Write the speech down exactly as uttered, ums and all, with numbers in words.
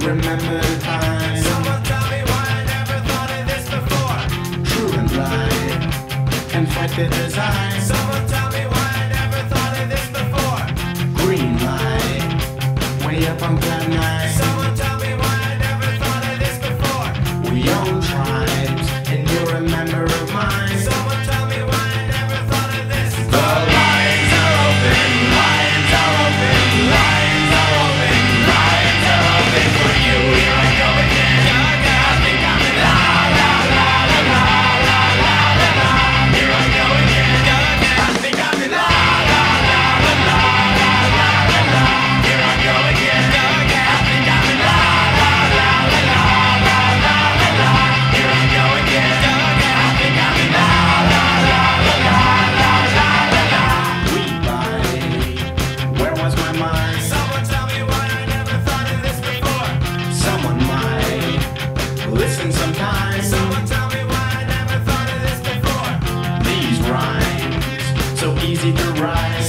remember the time. Someone tell me why I never thought of this before. True and light, and fight the design. Someone tell me why I never thought of this before. Green light, way up on cloud nine. Someone tell me why I never thought of this before. We own tribes, and you're a member of mine. Someone tell me why I never thought of this. The lines are open, lines are open, lines are open, lines are open for you. Here I go again. I think I'm in la la la la la la la la la. Here I go again. I think I'm in la la la la la la la la la. Here I go again. I think I'm in la la la la la la la la la. Here I go again. I think I'm in la la la la la la la la la. We buy. Where was my mind? Someone tell me why I never thought of this before. Someone might listen sometime. Someone tell me why I never thought of this before. These rhymes so easy to write.